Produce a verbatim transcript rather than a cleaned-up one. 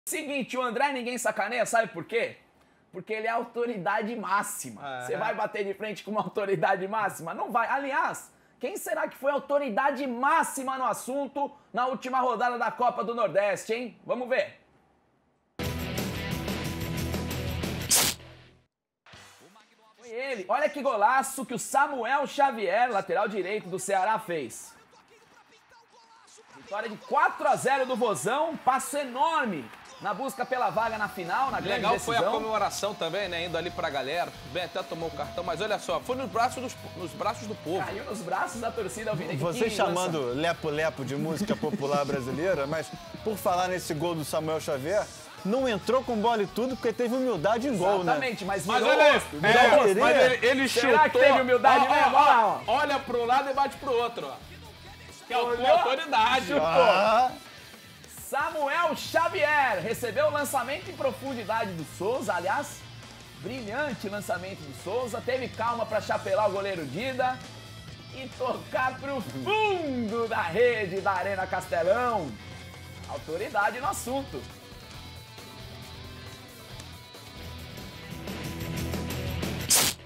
Seguinte, o André ninguém sacaneia, sabe por quê? Porque ele é autoridade máxima. É. Você vai bater de frente com uma autoridade máxima? Não vai. Aliás, quem será que foi a autoridade máxima no assunto na última rodada da Copa do Nordeste, hein? Vamos ver. Foi ele. Olha que golaço que o Samuel Xavier, lateral direito do Ceará, fez. Vitória de quatro a zero do Vozão, passo enorme na busca pela vaga na final, na grande Legal decisão. foi a comemoração também, né? Indo ali pra galera. Bem, até tomou o cartão, mas olha só, foi nos braços, dos, nos braços do povo. Caiu nos braços da torcida alvinegro. Você Que chamando lepo-lepo de música popular brasileira, mas por falar nesse gol do Samuel Xavier, não entrou com bola e tudo porque teve humildade em gol, né? Exatamente, mas Mas virou olha aí, rosto, virou é, rosto. mas ele, ele Será chutou. que teve humildade Ó, ó, mesmo? ó, Olha lá, ó. Olha pro lado e bate pro outro, ó. Que é Olhou, a autoridade. chutou. Ah, Samuel Xavier recebeu o lançamento em profundidade do Souza, aliás, brilhante lançamento do Souza, teve calma para chapelar o goleiro Dida e tocar pro fundo da rede da Arena Castelão. Autoridade no assunto.